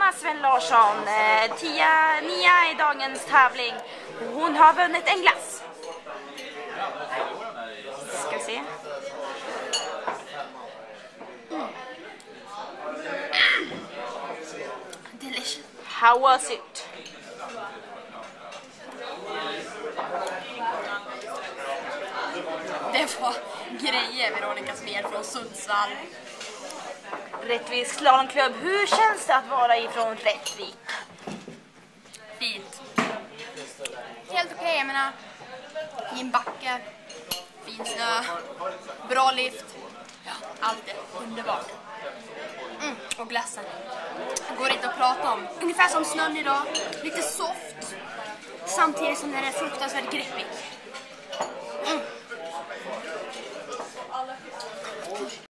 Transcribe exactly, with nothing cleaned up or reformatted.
Emma Sven Larsson, eh, tia, nia i dagens tävling. Hon har vunnit en glass. Ska se. Mm. Delicious. How was it? Det var grejer, Veronica Smed från Sundsvall. Rättviks slalomklubb. Hur känns det att vara ifrån Rättvik? Fint. Helt okej, okay, jag menar. Fin backe. Fin snö. Bra lift. Ja, allt är underbart. Mm, och glassen. Det går inte att prata om. Ungefär som snön idag. Lite soft. Samtidigt som den är fruktansvärt greppig.